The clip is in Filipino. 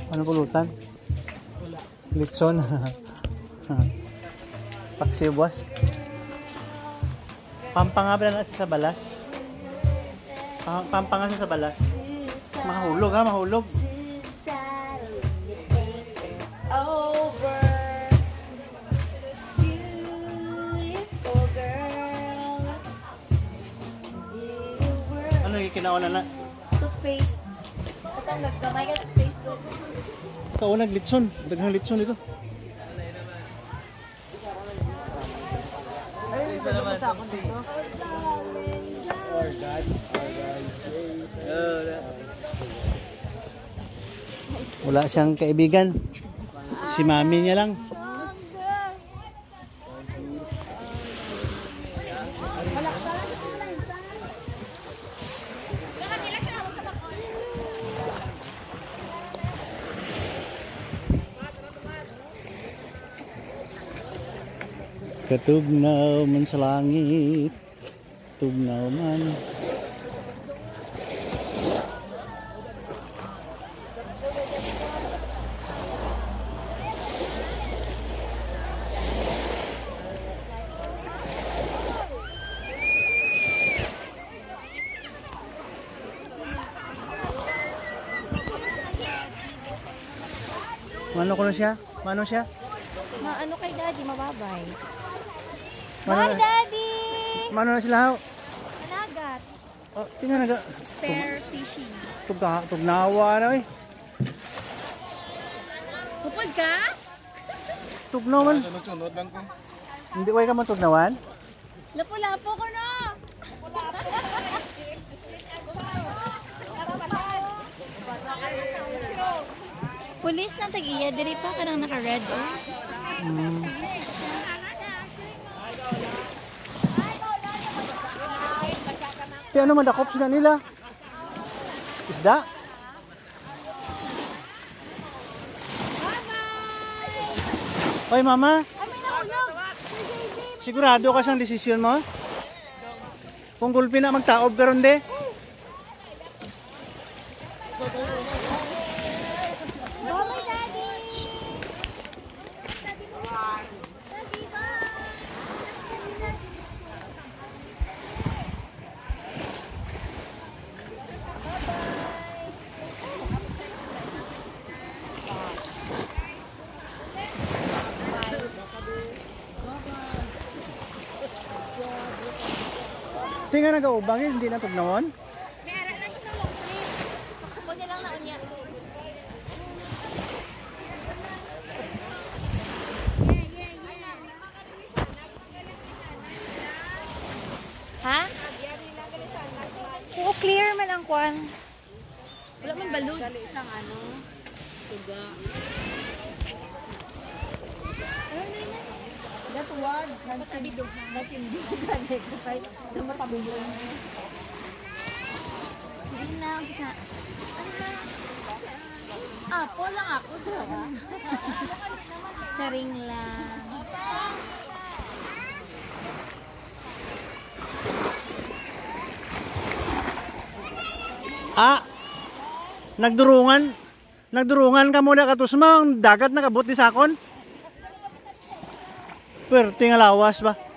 Ano pulutan? Litson. Paksibwas. Pampanga pala na sa balas. Pampanga sa balas. Mahulog ha, mahulog. Ano yung kinauna na? Toothpaste. Katang nagkamay ka toothpaste ko. Kaunag litson. Daghang litson ito. Isa naman itong C. Wala siyang kaibigan. Si mami niya lang. Katugnaw man sa langit, tugnaw man. Mano ko na siya? Mano siya? Ano kay daddy, mababay. Mano Bye, daddy! Mano na sila haw? Managat. Oh, tingnan naga. Spare fishing. Tugnawa na eh. Kupod ka? Tugnaw man. Sunod-sunod lang ko. Hindi way ka man tugnawan? Lapo-lapo ko na! Pulis na tag-iya, diri pa ka nang naka-red oh. Kaya ano man dakop sila nila? Isda? Oy mama, sigurado ka sa desisyon mo? Kung gulpi na magtaob pero hindi? Tingnan nag-aubang hindi na tugnawon. Meron na siya ng long sleeve. Saksapon niya lang na niya. Ha? Oo, clear man ang kwan. Wala man balud. Dali isang ano, suga. Datuwag, nagtindog ka negrify na matabulong. Hindi na, bisa. Ano ba? Apo lang ako, diba? Charing lang. Ah, nagdurungan ka muna katusma, ang dagat nakabot ni sakon. Pero tingalawas ba?